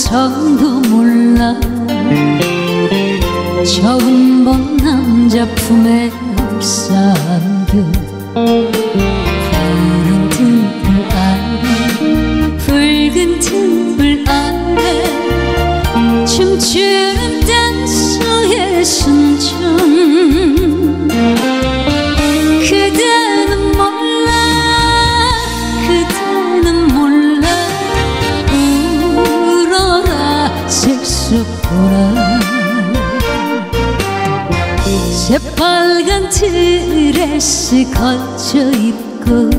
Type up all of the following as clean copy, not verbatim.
정도 몰라. 처음 본 남자 품에 옥상겨 붉은 등불 아래 춤추는 댄서의 순정. 그대는 몰라, 그대는 몰라. 울어라 색소보라. 새빨간 드레스 걸쳐 입고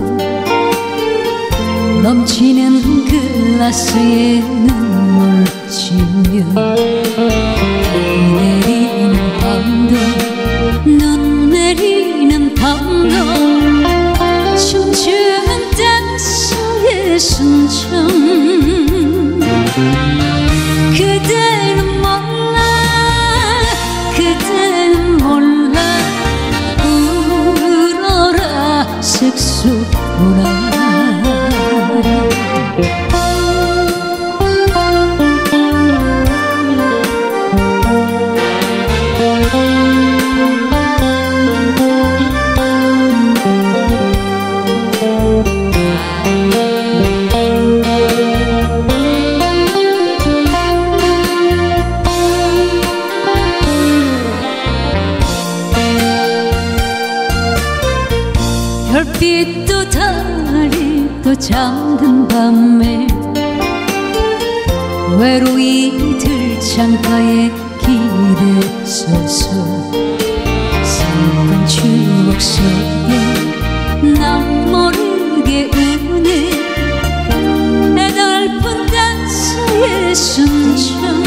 넘치는 글라스에 눈물 지며 비 내리는 밤도 눈 내리는 밤도 춤추는 댄서의 순정. 그대는 몰라, 그대는 몰라. 울어라 색소보라. 별빛도 달이 잠든 밤에 외로이 들창가에 길에 서서 슬픈 추억 속에 난 모르게 우네 애달픈 댄서의 순정.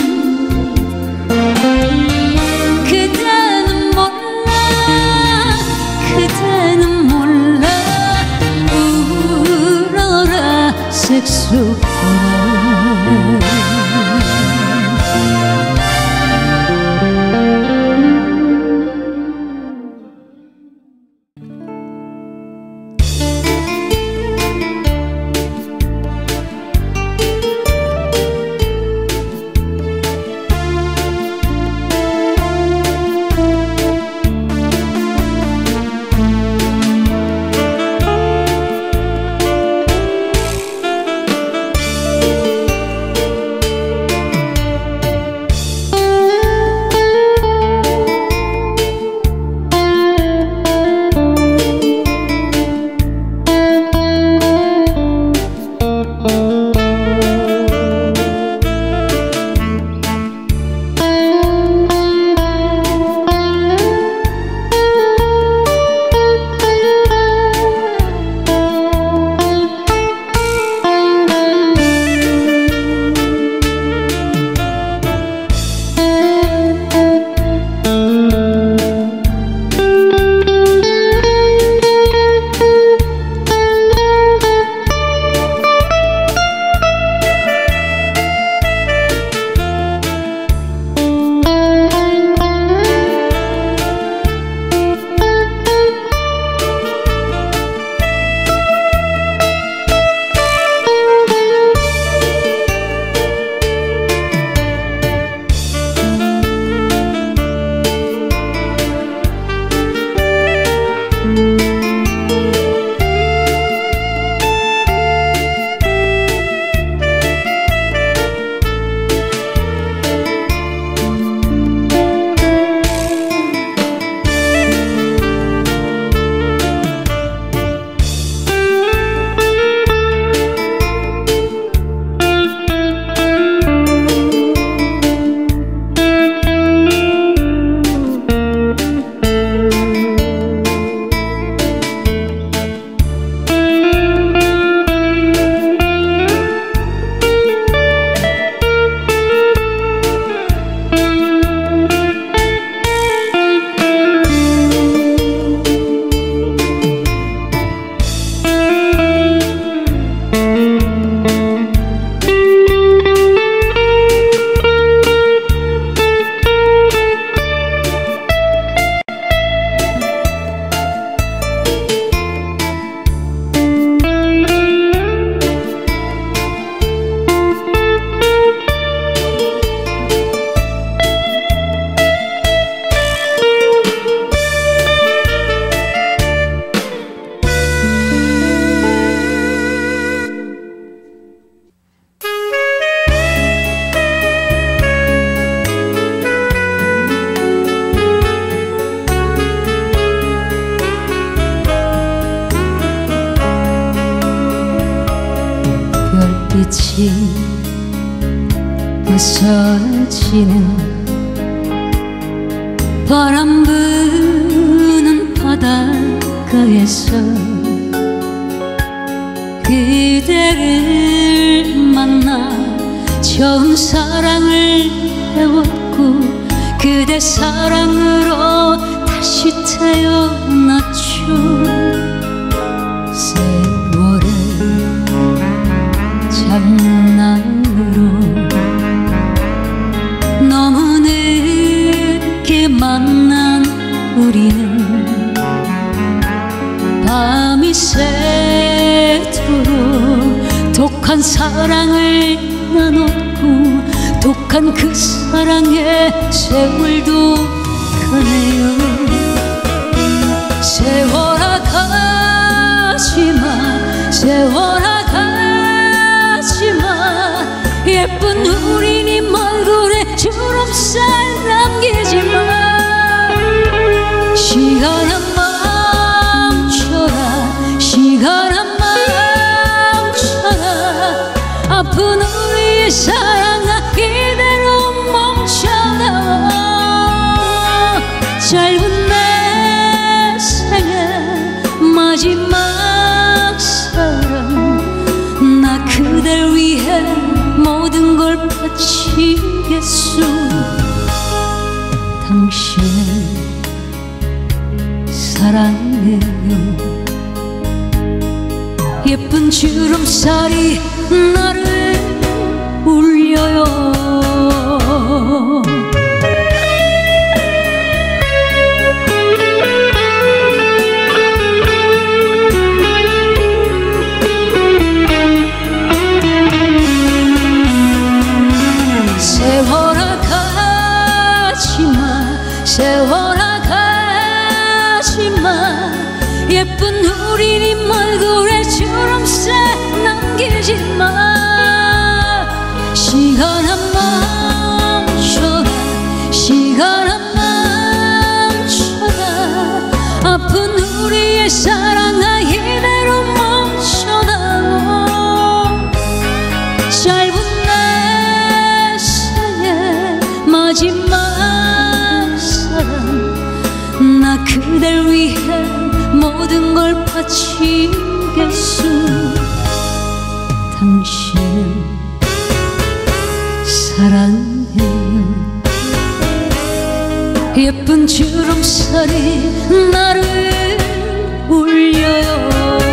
그대는 몰라, 그대는 몰라. 울어라 색소보라. 불빛이 부서지는 바람 부는 바닷가에서 그대를 만나 처음 사랑을 배웠고 그대 사랑으로 다시 태어났죠. 세월의 장난으로 너무 늦게 만난 우리는 밤이 새도록 독한 사랑을 나눴고 독한 그 사랑에 세월도 가네요. 세월아 가지마 세월아 가지마 예쁜 우리 네 얼굴에 주름살 남기지마. 시간아 멈춰라 시간아 멈춰라 아픈 우리의 사랑아 이대로 멈춰라. 짧은 내 생애 마지막 사랑 나 그댈 위해 모든 걸 바치겠소. 당신을 사랑해요. 예쁜 주름살이 나를 울려요. 세월아 가지마 세월아 가지마 예쁜 우리 네 얼굴에 주름살 남기지마. 시간아 멈춰라 시간아 멈춰라 아픈 우리의 사랑아 이대로 멈춰라. 짧은 내 생애 마지막 사랑 나 그댈 위해 모든 걸 바치겠소. 당신을 사랑해요. 예쁜 주름살이 나를 울려요.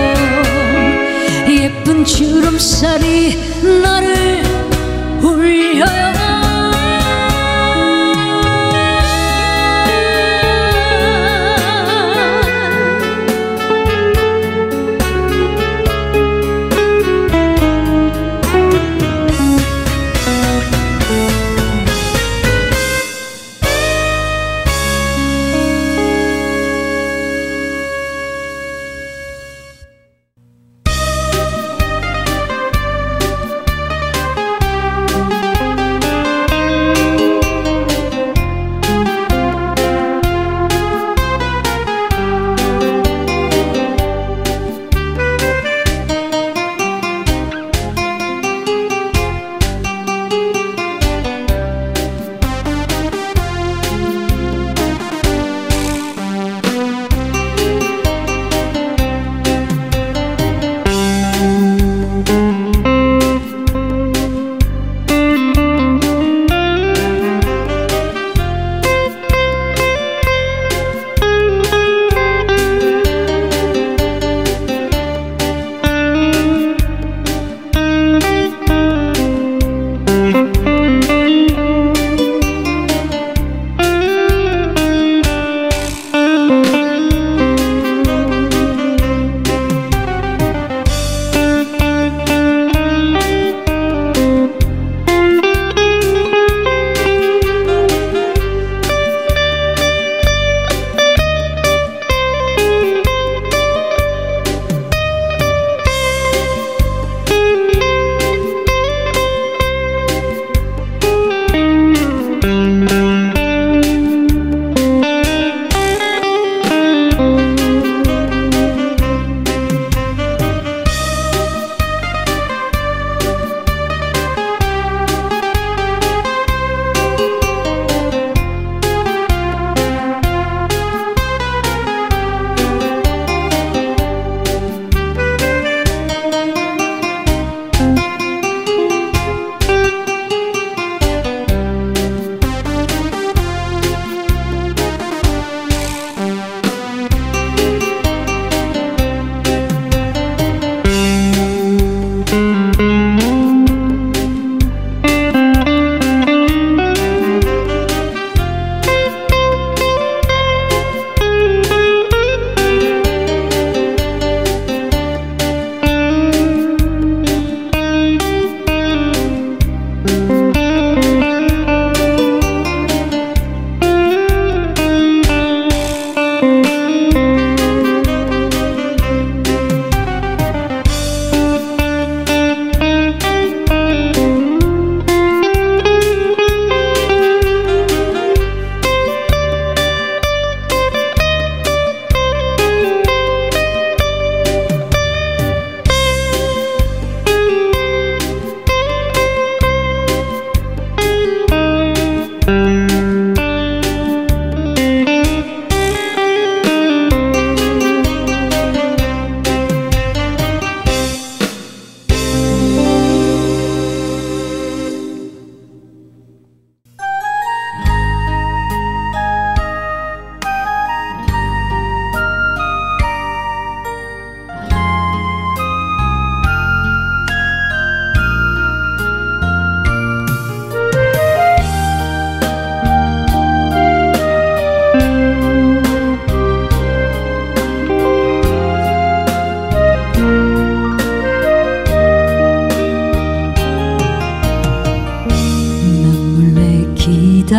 예쁜 주름살이 나를 울려요.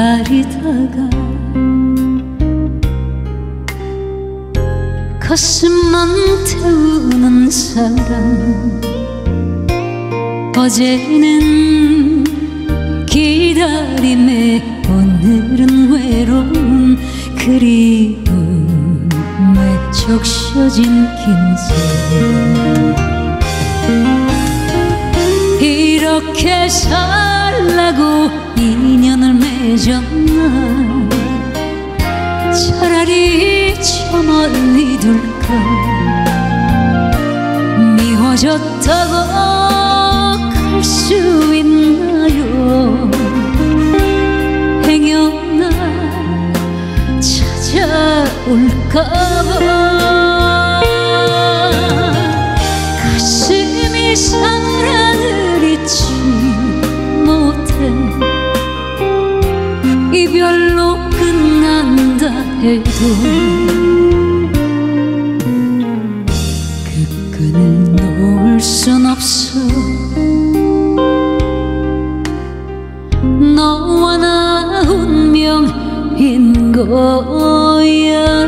기다리다가 가슴만 태우는 사람 어제는 기다림에 오늘은 외로움 그리움에 적셔진 긴 세월 이렇게 살라고 인연을 맺었나 차라리 저 멀리 둘까 미워졌다고 갈 수 있나요 행여나 찾아올까봐 가슴이 사랑을 잊지 못해 이별로 끝난다 해도 그 끈을 놓을 순 없어 너와 나 운명인 거야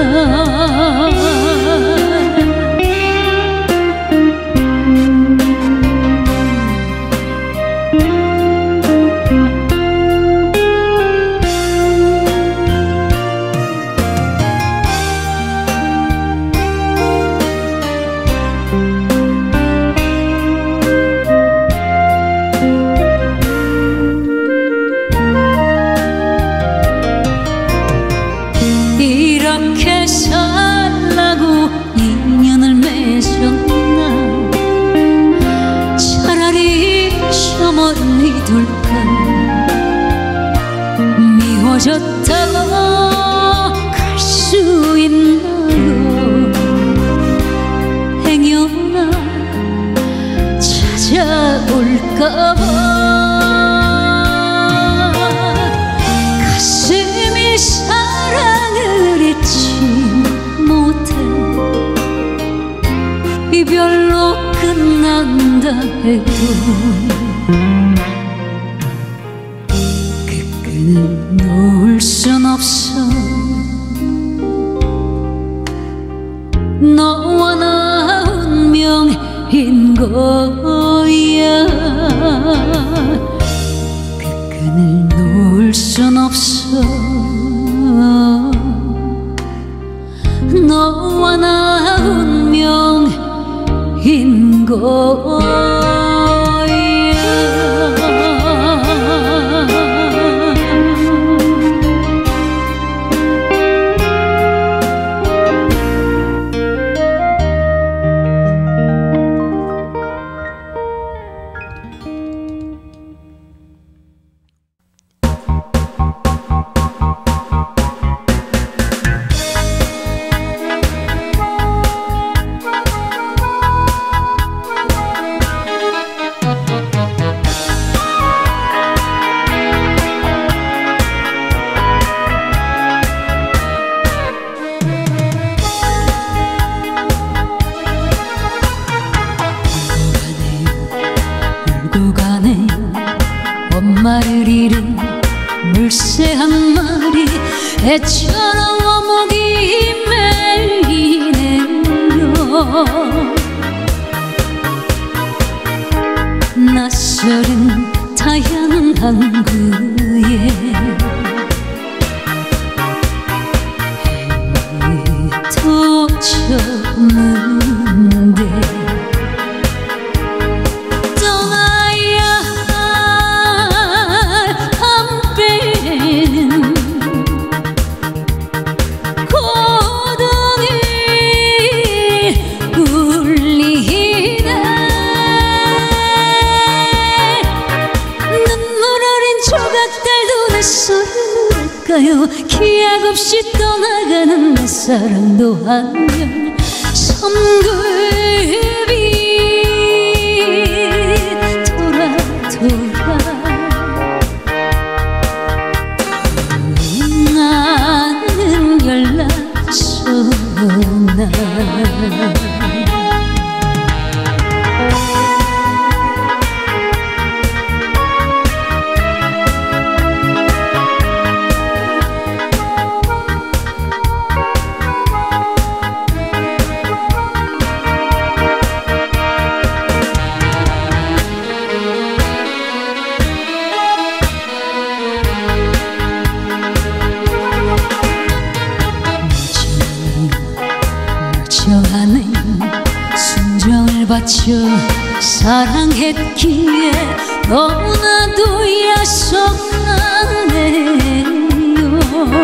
이렇게 살라고 인연을 맺었나 차라리 저 멀리 둘까 미워졌다고 갈 수 있나요 행여나 찾아올까봐 가슴이 사랑을 잊지 못해 이별로 끝난다 해도 그 끈을 놓을 순 없어 너와 나 운명인 거야 그 끈을 놓을 순 없어 너와 나 운명인 거야 엄마를 잃은 물새 한 마리 애처럼 어묵이 메이네요 낯설은 타향 항구에 도쳤는데 기약 없이 떠나가는 내 사랑도 하면 섬급이 돌아 나는 연락처 나 빠져 사랑했기에 너무나도 야속하네요.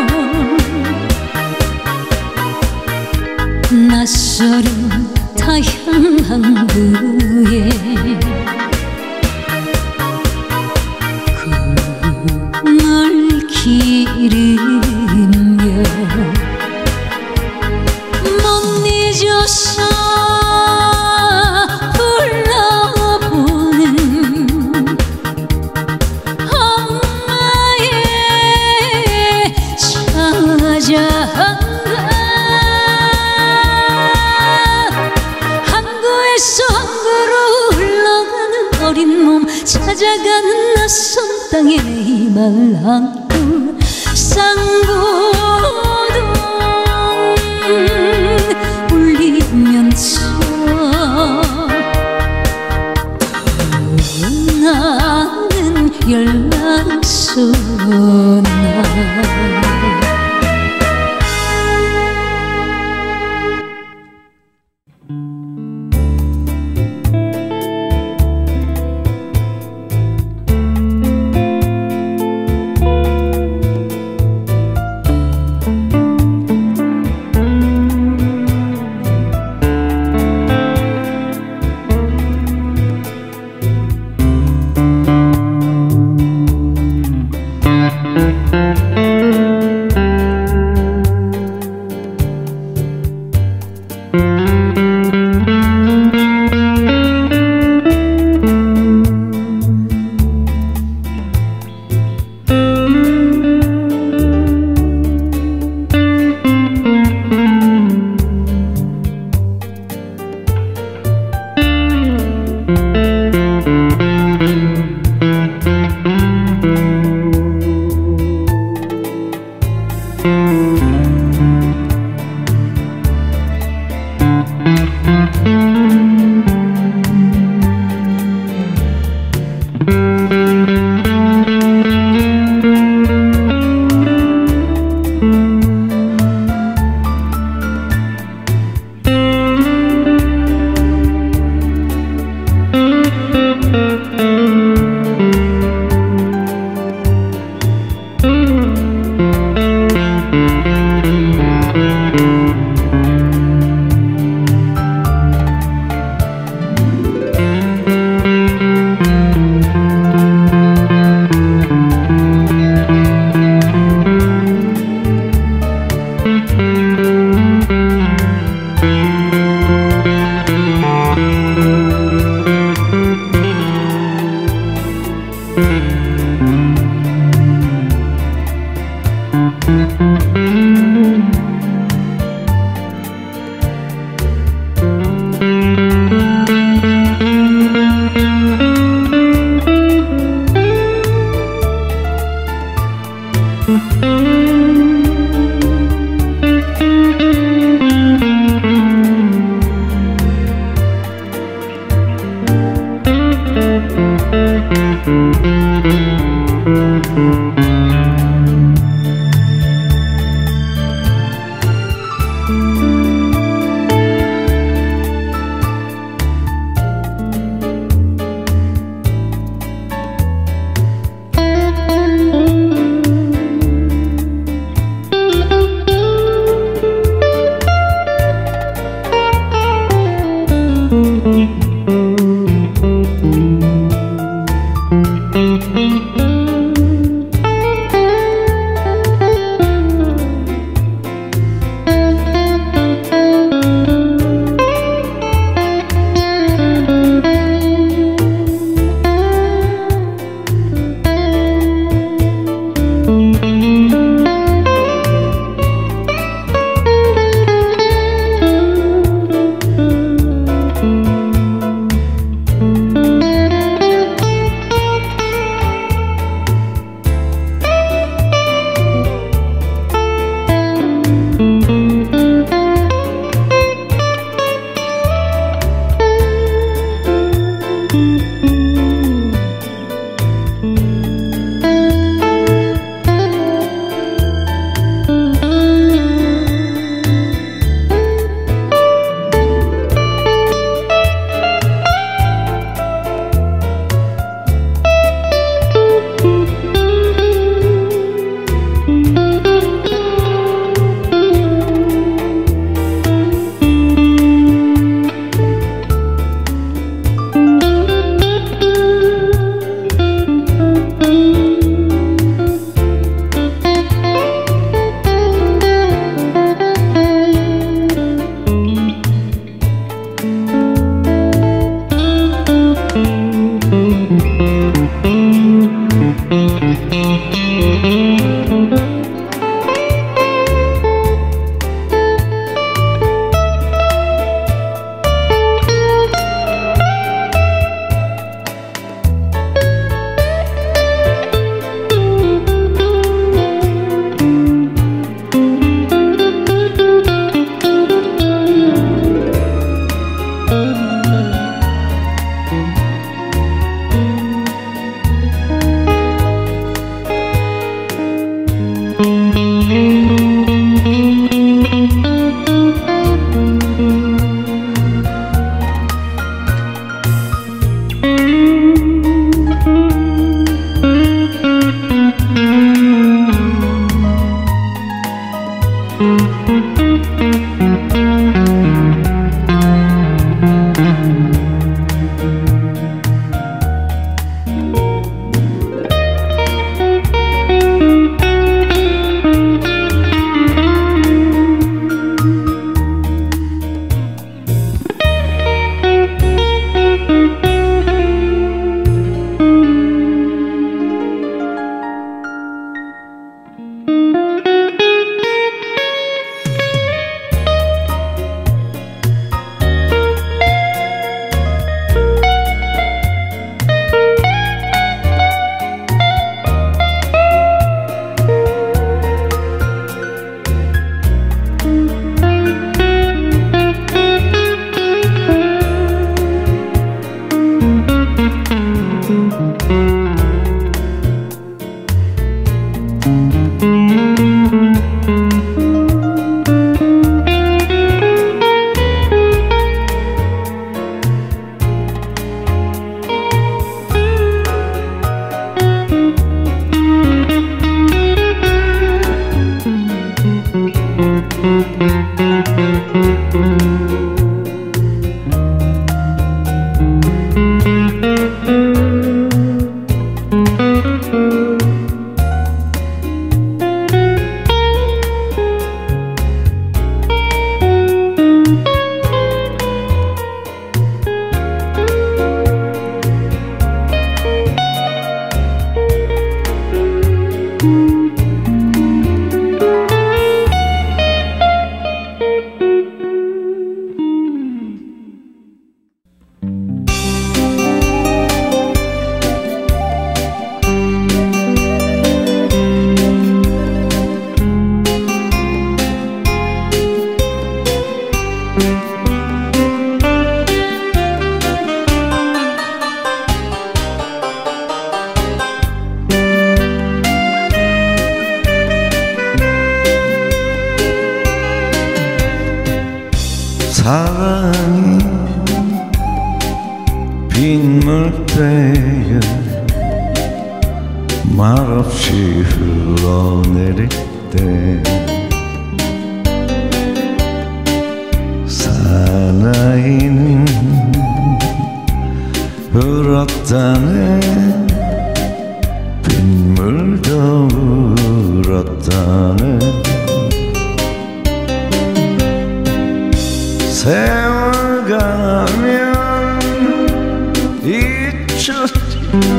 낯설은 타향한 그의 그늘 기리며 못 잊어서 불러보는 엄마의 찾아간다. 항구에서 항구로 흘러가는 어린 몸 찾아가는 낯선 땅에 내 희망을 안고 쌍고동 울리면서 나는 연락소나 사랑이 빗물대에 말없이 흘러내릴 때 사나이는 울었다네 빗물도 울었다네 세월 가면 잊혀지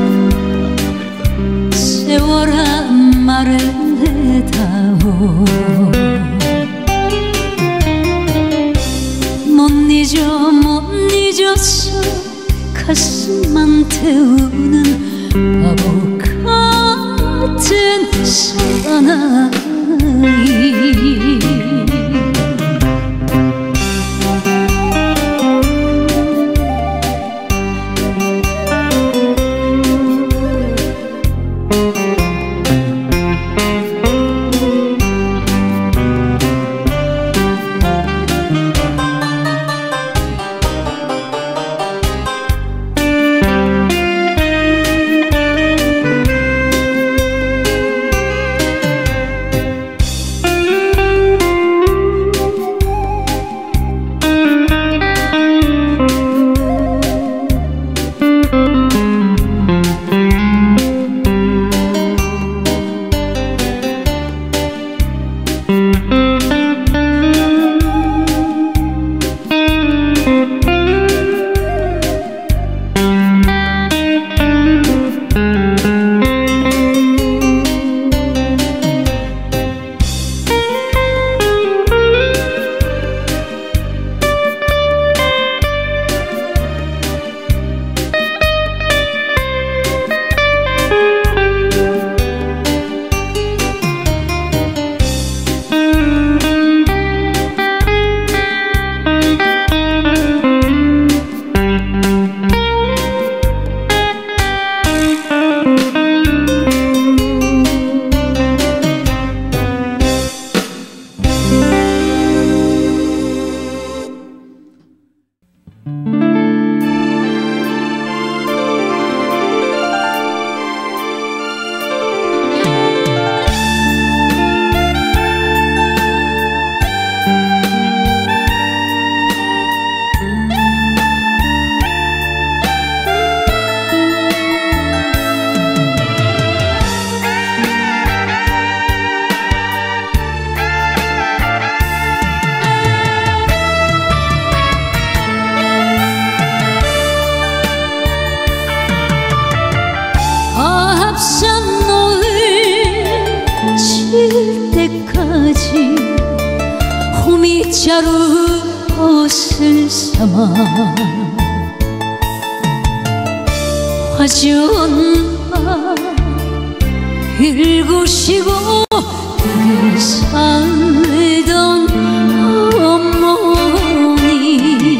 세월아 말을 해다오 못 잊어 못 잊었어 가슴만 태우는 바보 같은 사나이 호미자루 옷을 삼아 화전화 일구시고 늘 살던 어머니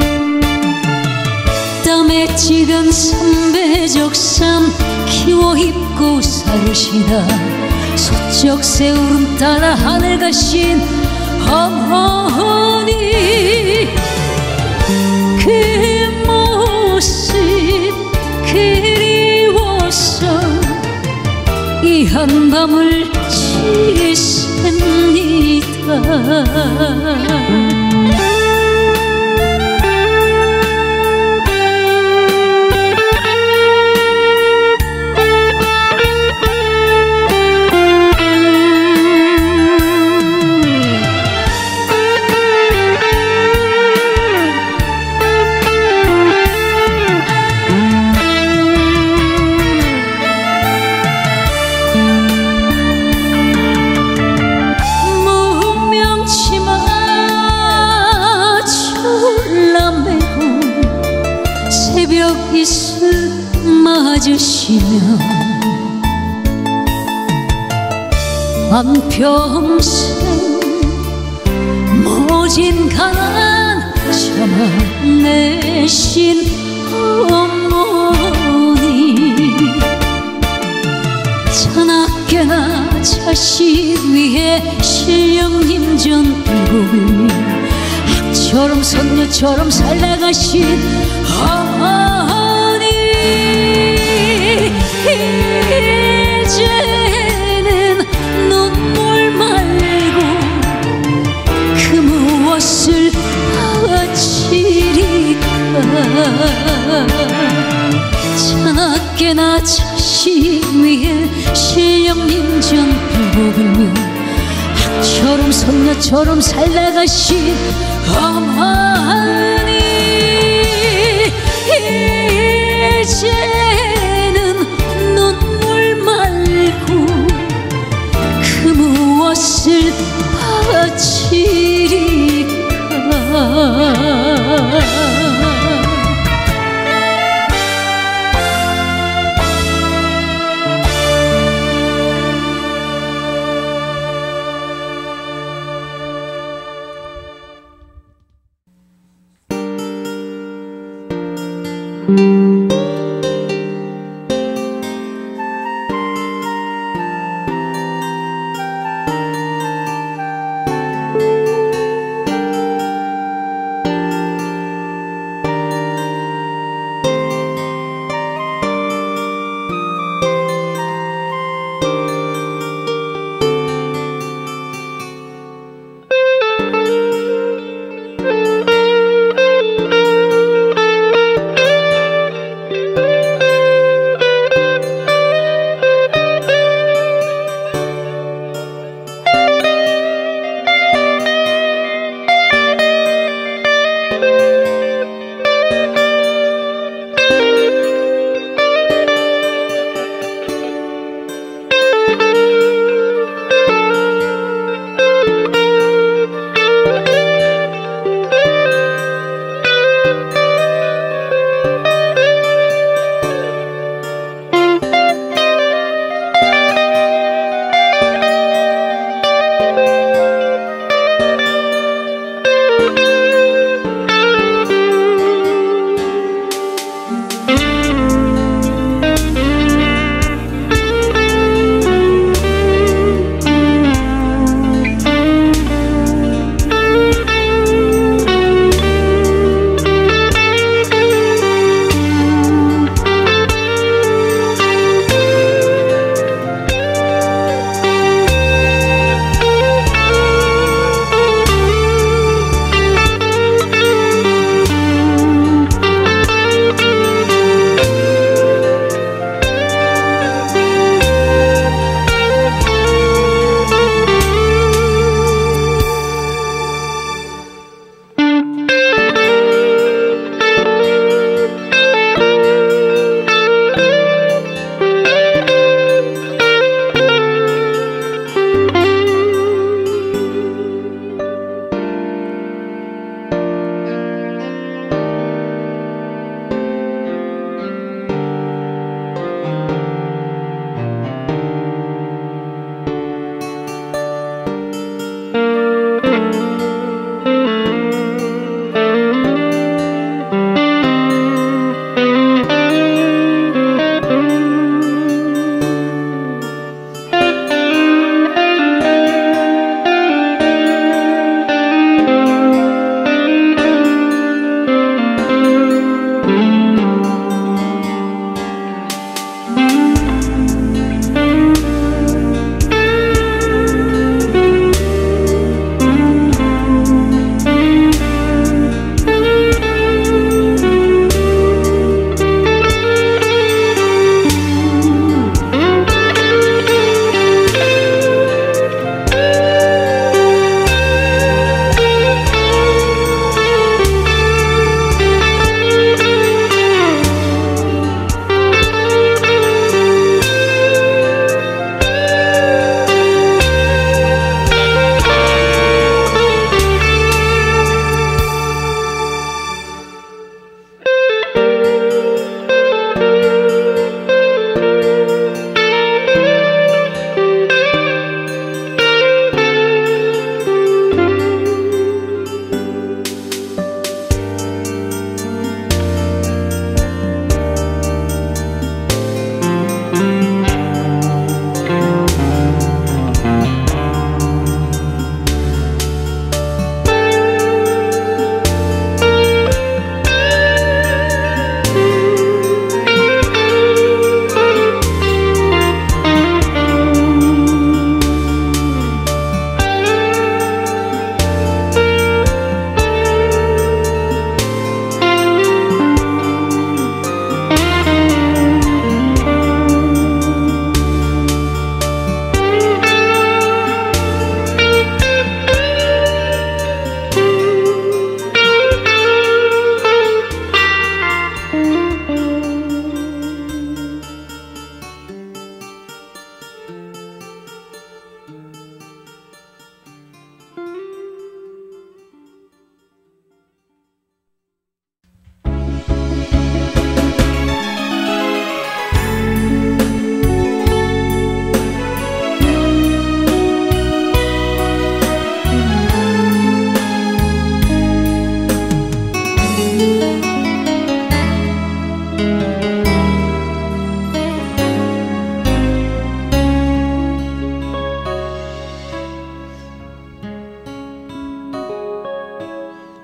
땀에 찌든 삼배적삼 키워 입고 살으시다 소쩍 세우름 따라 하늘 가신 어머니 그 모습 그리워서 이 한밤을 지샜습니다. 사라지면 한평생 모진 가난 참아내신 어머니 자나깨나 자식 위해 실령님 전 일곱을 학처럼 선녀처럼 살아가신 어머니 이제는 눈물 말고 그 무엇을 바치리까 자나깨나 자식 위해 실령님 전 일곱을며 학처럼 선녀처럼 살아가신 어머니 이제는 눈물 말고 그 무엇을 바치리까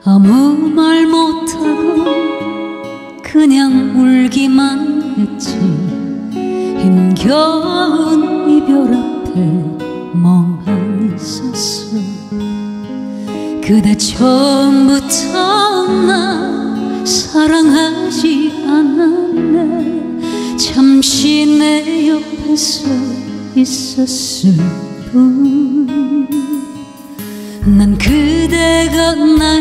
아무 말 못하고 그냥 울기만 했지. 힘겨운 이별 앞에 멍하니 섰어. 그대 처음부터 나 사랑하지 않았네. 잠시 내 옆에서 있었을 뿐. 난 그대가 나의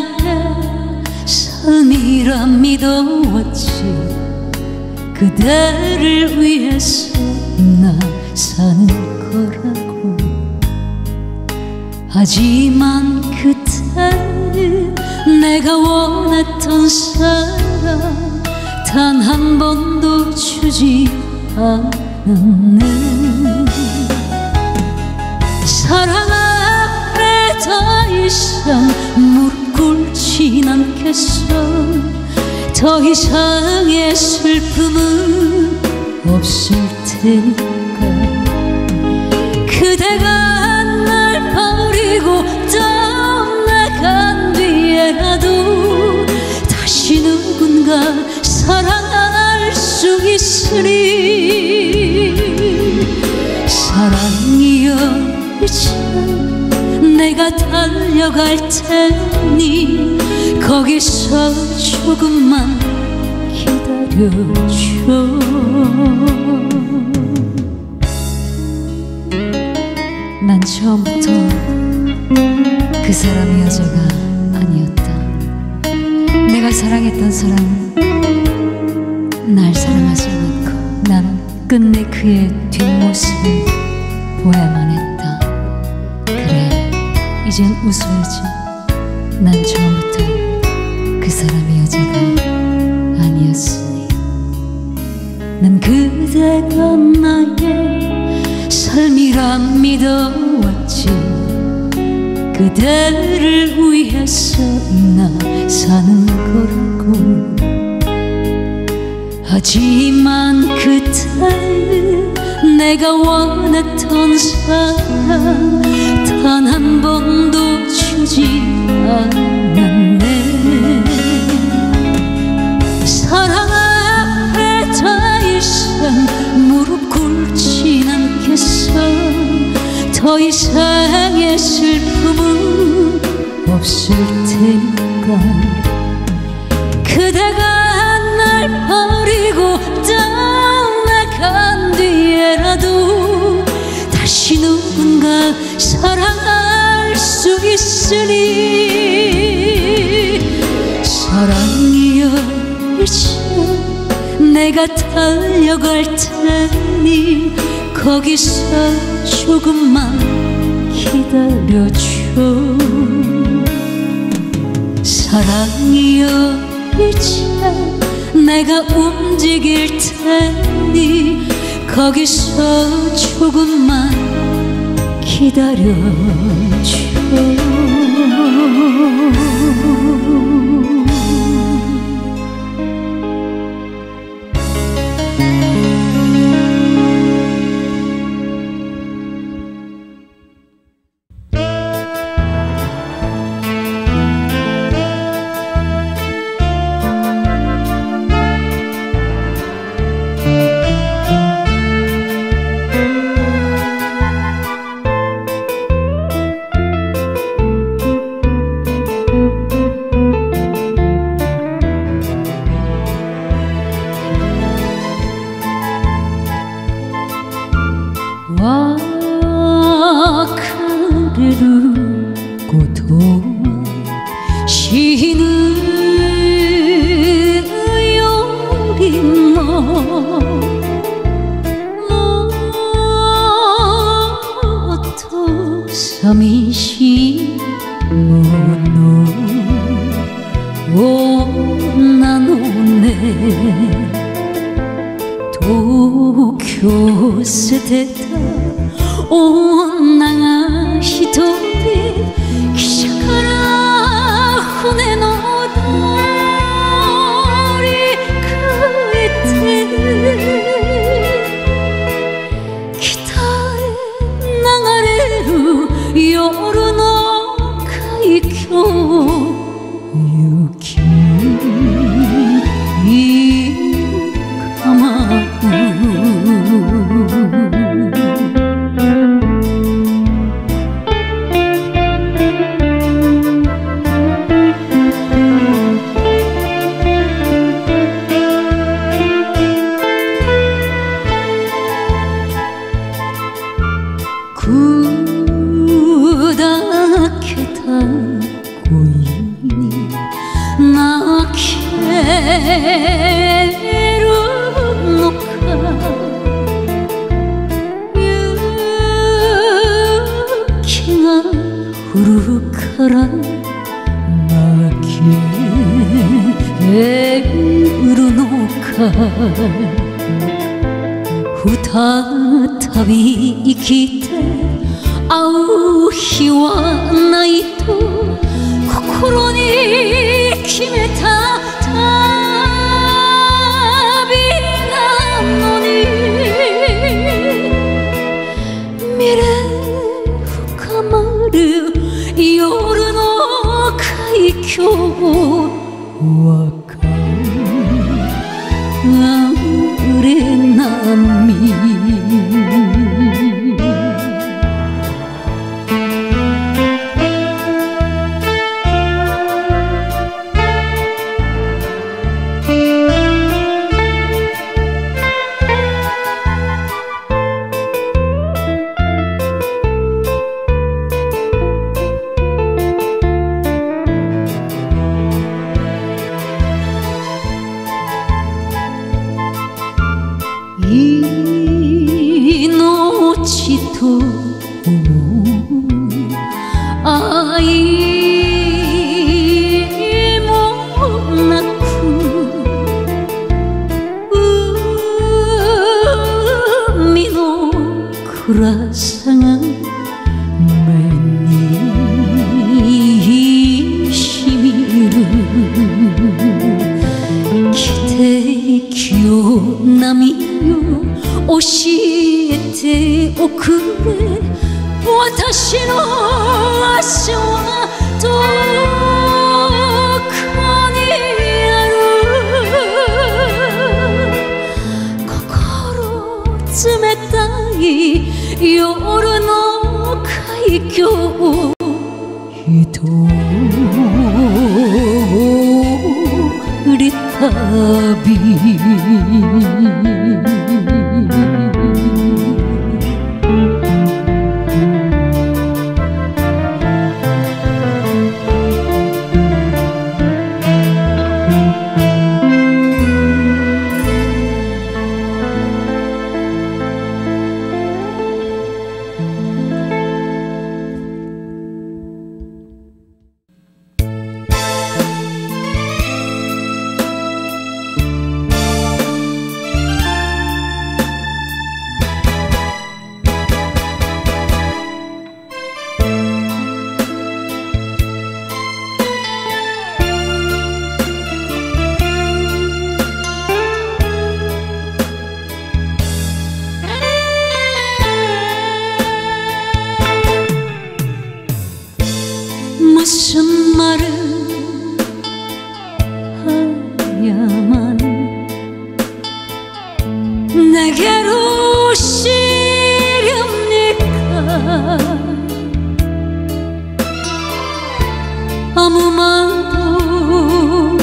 삶이라 믿어왔지. 그대를 위해서 나 사는 거라고. 하지만 그때는 내가 원했던 사랑 단 한 번도 주지 않았네. 사랑 앞에 더 이상 무릎 꿇진 않겠어. 더 이상의 슬픔은 없을 테니까. 그대가 날 버리고 떠나간 뒤에라도 다시 누군가 사랑할 수 있으리. 사랑이여 이제 내가 달려갈 테니 거기서 조금만 기다려줘. 난 처음부터 그 사람의 여자가 아니었다. 내가 사랑했던 사람은 날 사랑하지 않았고 난 끝내 그의 뒷모습을 보아야만 했다. 그래, 이젠 웃어야지. 난 처음부터 그 사람의 여자가 아니었으니. 난 그대가 나의 삶이라 믿어왔지. 그대를 위해서 나 사는 거라고. 하지만 그때는 내가 원했던 사랑 단 한 번도 주지 않았네. 사랑 앞에 더 이상 무릎 꿇진 않겠어. 더 이상의 슬픔은 없을 테니까. 그대가 날 버리고 떠나간 뒤에라도 다시 누군가 사랑할 수 있으니. 사랑이여 이제 내가 달려갈 테니 거기서 조금만 기다려줘. 사랑이여 이제 내가 움직일 테니 거기서 조금만 기다려줘. 그래도 고통 시는 여기 또寂しいもの女のね東京捨てた女が一人汽車から船の乗り換えて北へ流れる夜の海峡るのか雪が降るから泣けるのか再び生きて会う日はないと心に決めた旅なのに未練深まる夜の海峡を別れ波命と思う愛もなく海の暗さが目にしみる汽笛よ波よ教えておくれ私の足はどこにある心冷たい夜の海峡一人旅무슨 말을 해야만 내게로 시렵니까 아무 말도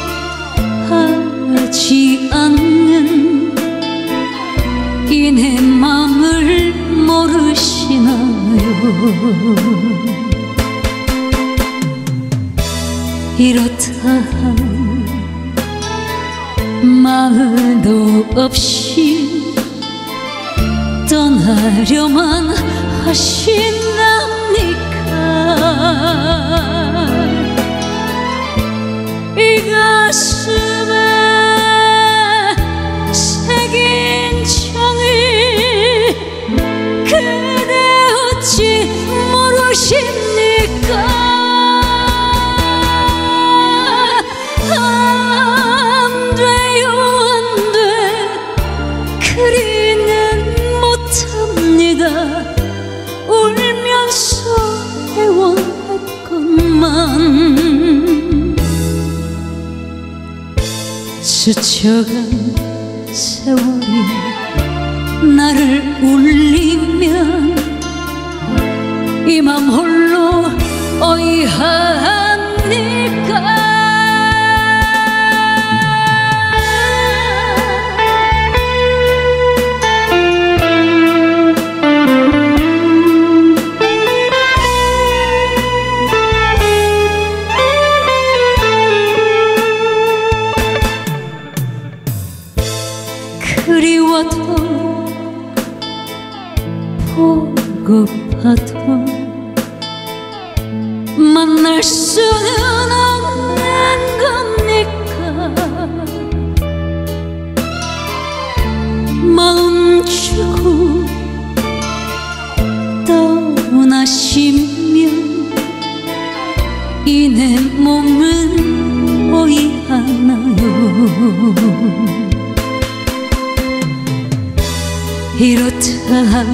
하지 않는 이 내 맘을 모르시나요 이렇다 마음도 없이 떠나려만 하신답니까 이 가슴에 새긴 정이 그대 어찌 모르십니까 울면서 애원했건만 스쳐간 세월이 나를 울리면 이 맘 홀로 어이합니까 만날 수는 없는 겁니까? 마음 주고 떠나시면 이 내 몸은 어이하나요? 이렇다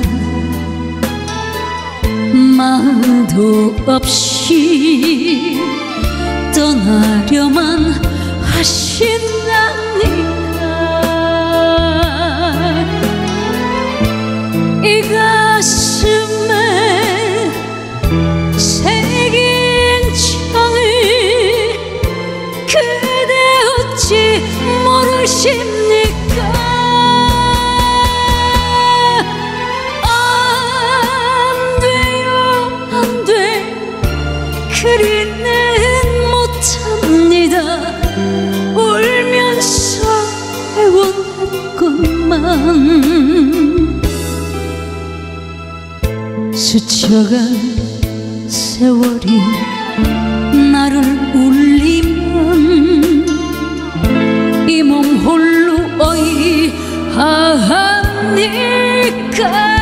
마도 없이 떠나려만 하신다니까. 이 가슴에 새긴 창을 그대 어찌 모르십니까? 그리는 못합니다. 울면서 애원했건만 스쳐간 세월이 나를 울리면 이 몸 홀로 어이하니까.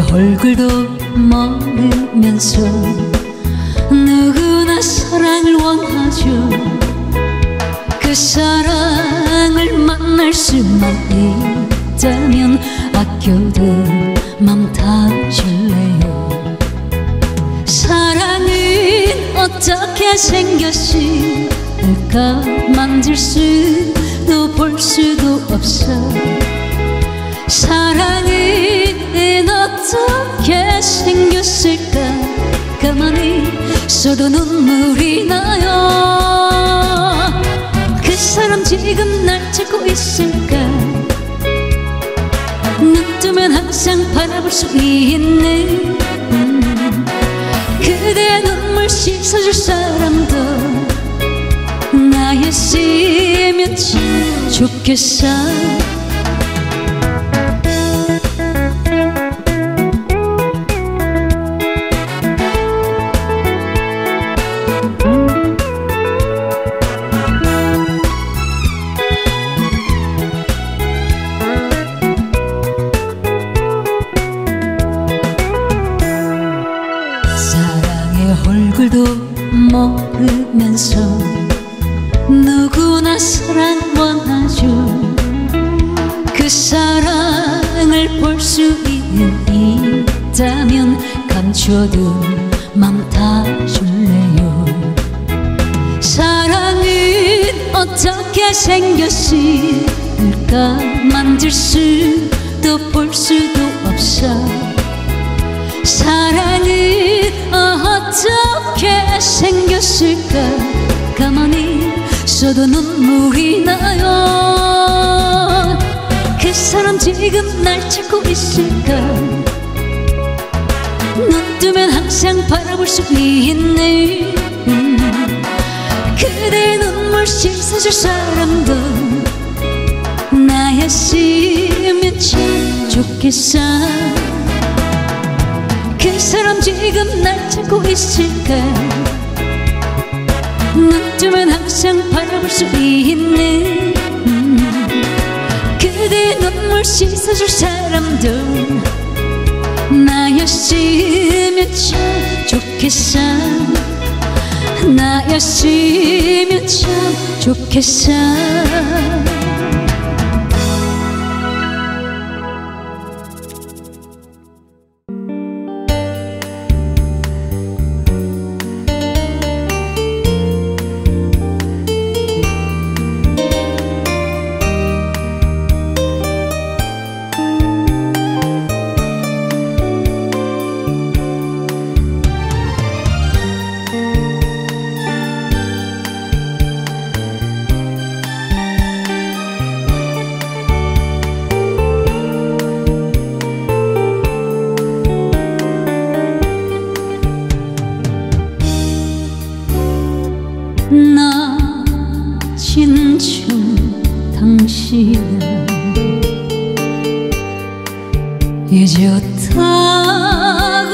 얼굴도 모르면서 누구나 사랑을 원하죠. 그 사랑을 만날 수만 있다면 아껴둔 맘 다 줄래요. 사랑은 어떻게 생겼을까? 만질 수도 볼 수도 없어. 사랑은 어떻게 생겼을까? 가만히 있어도 눈물이 나요. 그 사람 지금 날 찾고 있을까? 눈 뜨면 항상 바라볼 수 있는 그대의 눈물 씻어줄 사람도 나였으면 참 좋겠어. 얼굴도 모르면서 누구나 사랑 원하죠. 그 사랑을 볼 수 있다면 감춰둔 맘 다 줄래요. 사랑은 어떻게 생겼을까? 만질 수도 볼 수도 없어. 사랑은 어떻게 생겼을까? 가만히 있어도 눈물이 나요. 그 사람 지금 날 찾고 있을까? 눈 뜨면 항상 바라볼 수 있는 그대의 눈물 씻어줄 사람도 나였으면 참 좋겠어. 그 사람 지금 날 찾고 있을까? 눈 뜨면 항상 바라볼 수 있는 그대의 눈물 씻어줄 사람도 나였으면 참 좋겠어. 나였으면 참 좋겠어. 나 진정 당신을 잊었다고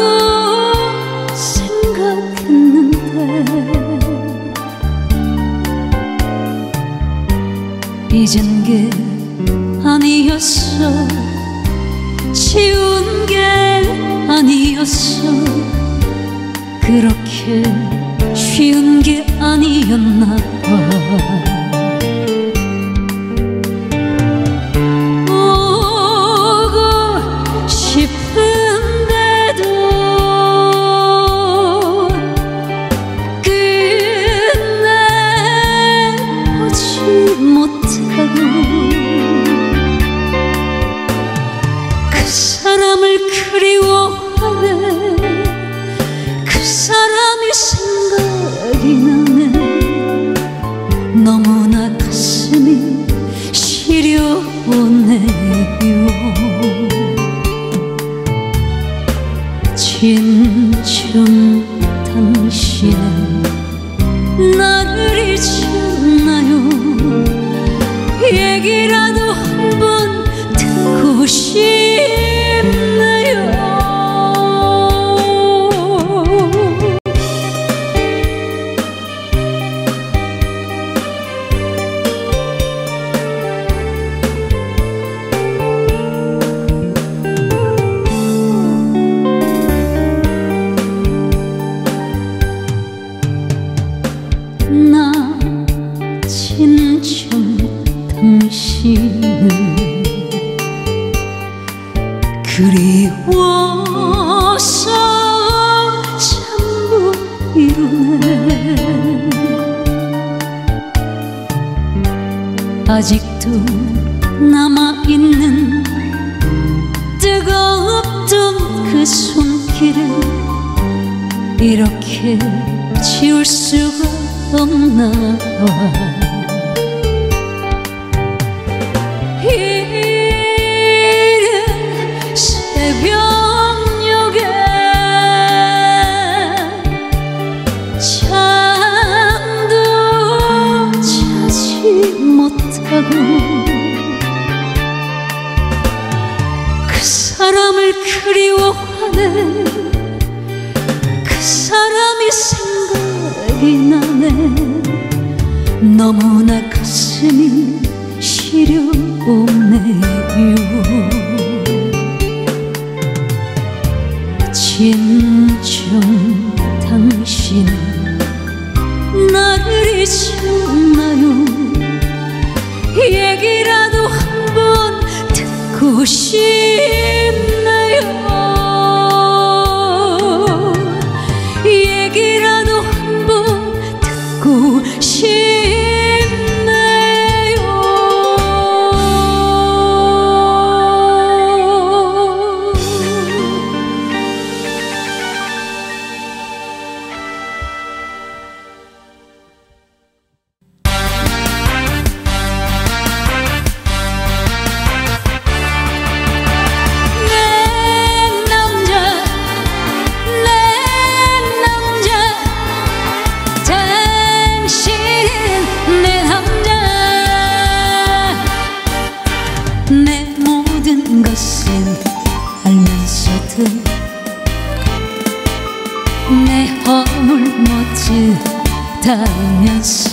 생각했는데 잊은 게 아니었어. 지운 게 아니었어. 그렇게 쉬운 게 아니었나 봐. 오고 싶은데도 끝내 오지 못하고 그 사람을 그리워하네. 그 사람이 생각이 나네. 너무나 가슴이 시려오네요. 진정 당신은 나를 잊었나요? 얘기라도 한번 듣고 싶네요. 그리워서 잠못 이루네. 아직도 남아있는 뜨겁던 그 손길을 이렇게 지울 수가 없나. 이른 새벽녘에 잠도 자지 못하고 그 사람을 그리워하네. 그 사람이 생각이 나네. 너무나 가슴이 시려오네요. 진정 당신은 나를 잊었나요? 얘기라도 한번 듣고 싶네요. 얘기라도 한번 듣고 싶네요. 내 모든 것을 알면서도 내 허물 모두 다 알면서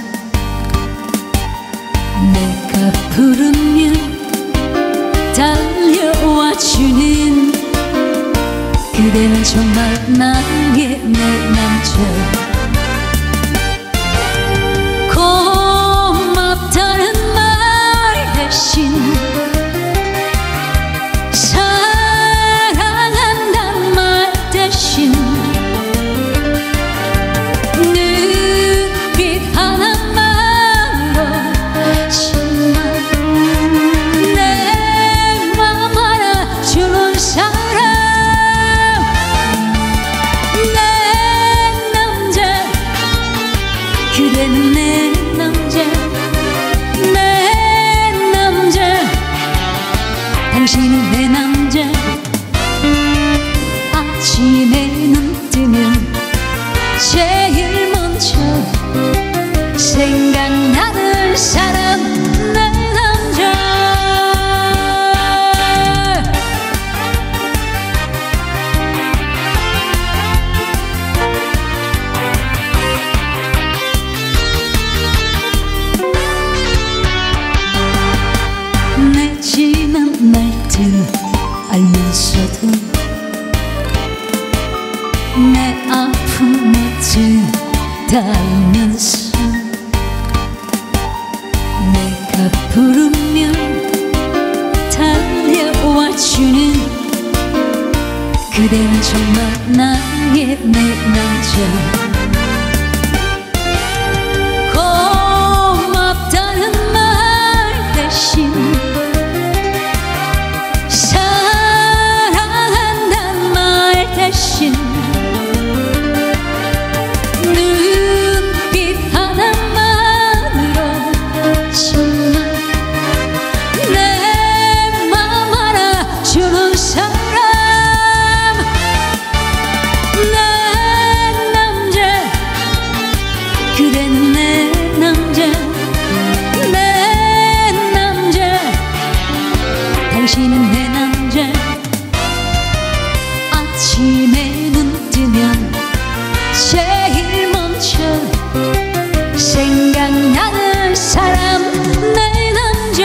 내가 부르면 달려와주는 그대는 정말 나의 내 남자. 고맙다는 말 대신 사랑한단 말 대신 눈빛 하나만으로 정말 내 맘 알아주는 사람. 내 남자 그대는 내 남자. 내 남자 당신은 내 남자. 아침에 눈 뜨면 제일 먼저 생각나는 사람. 내 남자. 내 지난 날들 알면서도 내 아픔 모두 다 알면서 내가 부르면 달려와주는 그대는 정말 나의 내 남자. 고맙다는 말 대신 사랑한단 말 대신 눈빛 하나만으로 정말 내 맘 알아주는 사람. 내 남자 그대는 내 남자. 내 남자 당신은 내 남자. 아침에 눈 뜨면 제일 먼저 생각나는 사람. 내 남자.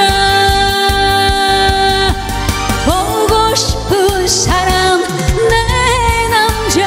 보고 싶은 사람. 내 남자.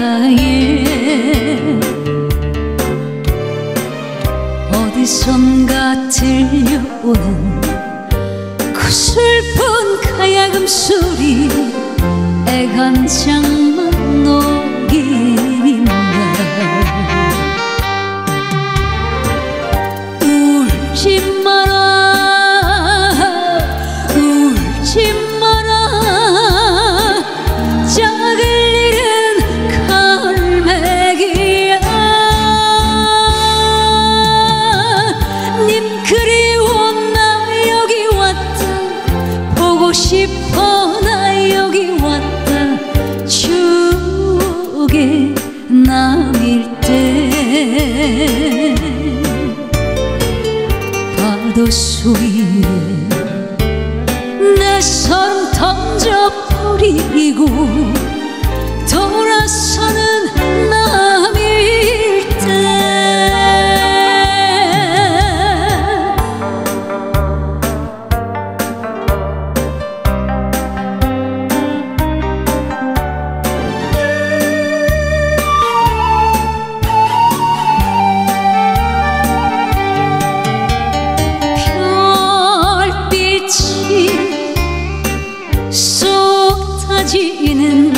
바닷가에 어디선가 들려오는 그 슬픈 가야금 소리 애간장만 녹인다. 울지 마라 울지 마라 작을 일은 갈매기야. 님 그리워 나 여기 왔다 보고 싶어 나 여기 왔다 추억의 남일 때 파도 소리에 내 삶 던져버리고 돌아서는 남일 때 쏟아지는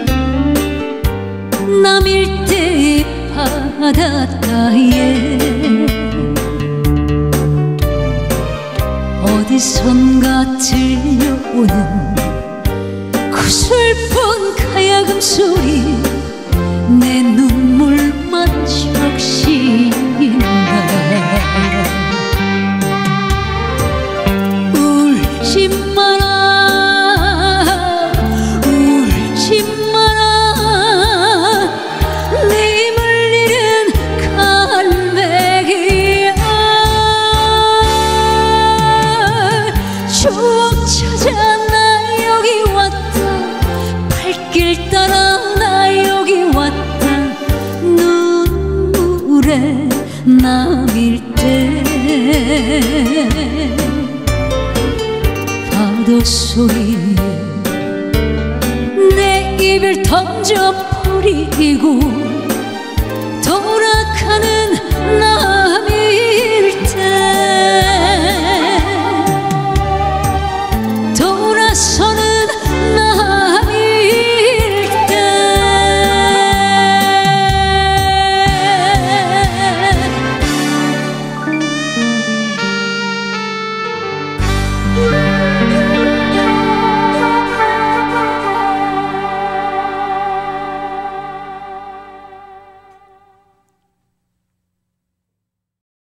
남일 때 바닷가에 어디선가 들려오는 그 슬픈 가야금 소리 내 눈물만 적신다. 울지 마라 추억 찾아 나 여기 왔다 발길 따라 나 여기 왔다 눈물에 남일 때 파도 소리에 내 입을 던져버리고 돌아가는